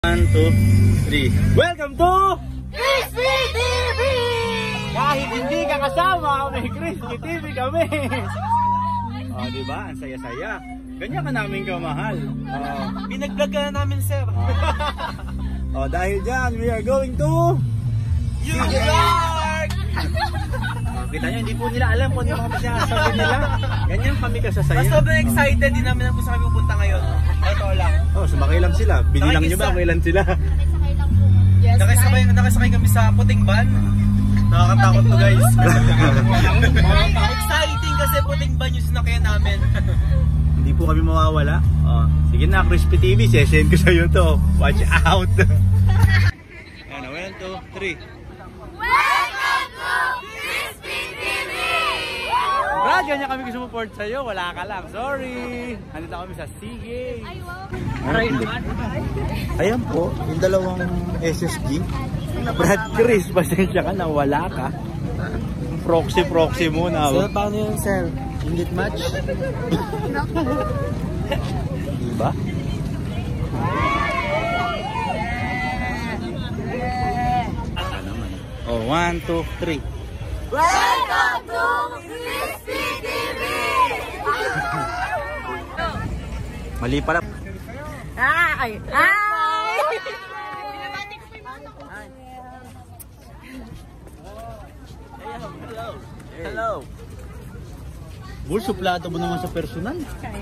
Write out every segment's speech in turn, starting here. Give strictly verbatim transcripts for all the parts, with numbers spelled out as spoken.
One, two, three. Welcome to Crispy T V! Kahit hindi ka kasama, may Crispy T V kami. Oh, di ba? Ang saya-saya. Ganyan ka namin kamahal. Oh, Pinag-vlog ka na namin, sir. oh, dahil dyan, we are going to New York! Oh, kita nyo, hindi po nila alam kung ano yung mga sinasabi nila. Ganyan kami kasasaya. Mas sobrang excited din namin ang kung saan kami pupunta ngayon. Ito lang. Oh, sumakay lang sila. Binilang nyo ba kung ilan sila? Sakay lang po. Yes, Nakasakay, nakasakay kami sa puting van. Nakakatakot to, guys. Exciting kasi puting van yung sinakyan namin. Hindi po kami mawawala. Oh, sige na, Crispy T V, sesend ko sa'yo to. Watch out! Ano, one, two, three. Welcome to Crispy T V! Brad, ganyan kami gusto support sa'yo. Wala ka lang. Sorry. Andito kami sa Sige. Ay, wow. Aray naman. Ayan po, yung dalawang S S G. Brad, Chris, pasensya ka na. Wala ka. Proxy-proxy muna. Sir, paano yun, sir? Hindi match? Diba? Oh, one, two, three. Welcome to Crispy T V! Mali pala. Ay! Ay! Hello. Hello. Bul, suplado mo naman sa personal.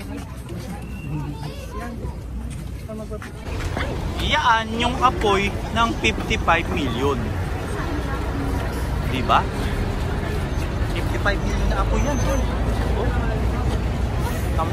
Iyaan yung apoy ng fifty-five million. Diba? fifty-five million na apoy yan. Oh. Kamu?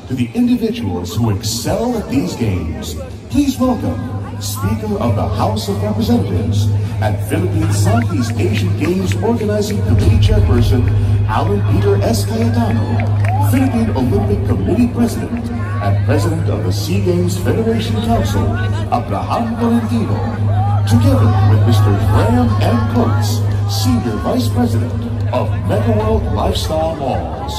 to the individuals who excel at these games. Please welcome Speaker of the House of Representatives and Philippine Southeast Asian Games Organizing Committee Chairperson Alan Peter S. Cayetano, Philippine Olympic Committee President and President of the SEA Games Federation Council, Abraham Valentino, together with Mister Graham M. Coates, Senior Vice President of Mega World Lifestyle Malls.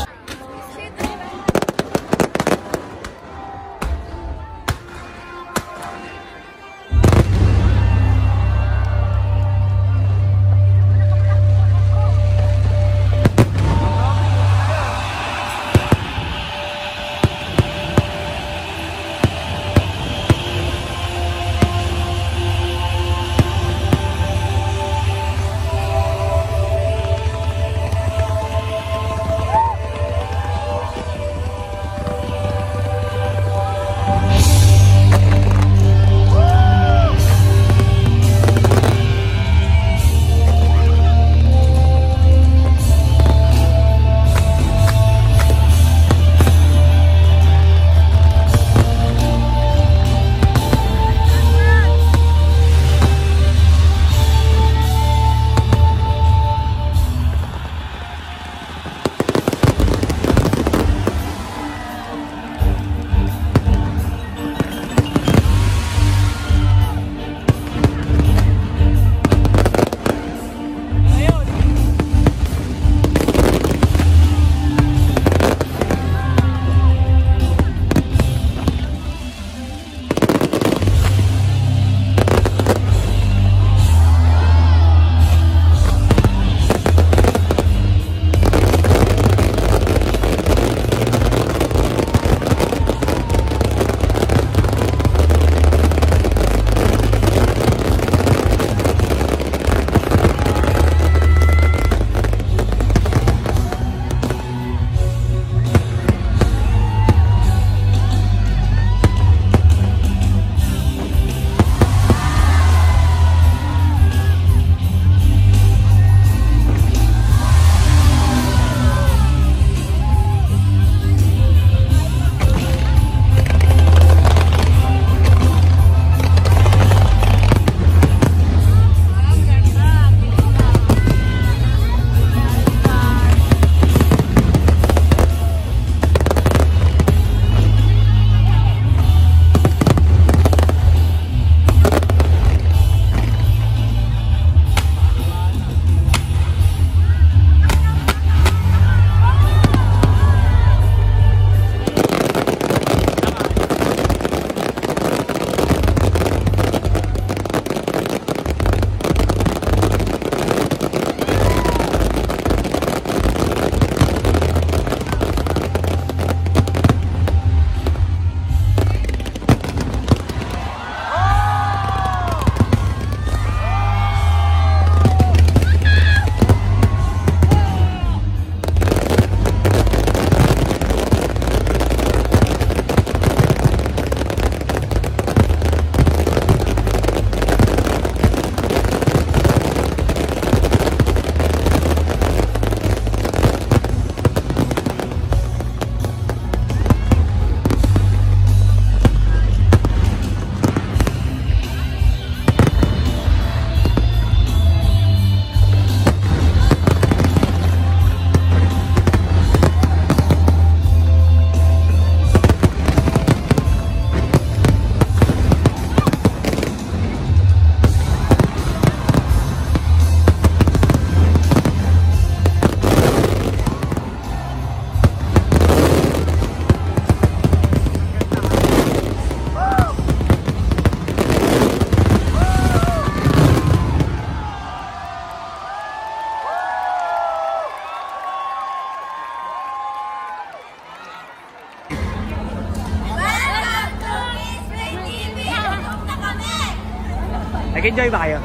Nag-enjoy ba kayo?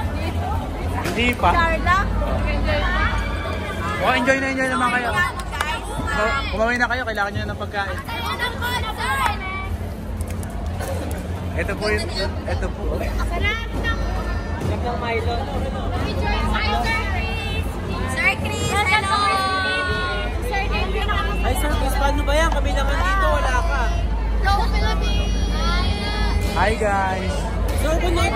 Hindi pa. Oh, enjoy na enjoy naman kayo. Kumawin na kayo, kailangan nyo na ng pagkain. Ito po yun. Ito po. Sarap ng Milo. Sir Chris! Sir Chris! Hello! Sir David! Hi, service. Paano ba yan? Kami naman dito, wala ka. Go Philippines! Hi guys! So, kung na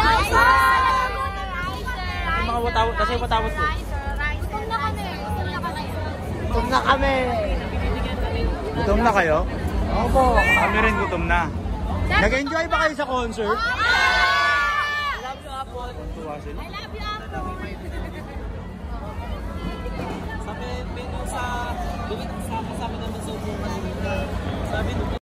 Yung mga watawot, kasi watawot po. Gutom na kami. Gutom na kami. Gutom na kami! Gutom na kayo? Opo. Kami rin gutom na. Nag-enjoy ba kayo sa concert? I love you, Apple. Tuwa sila. love you, Apple. Sabi, sa, sa kasama naman sa upuan. Sabi,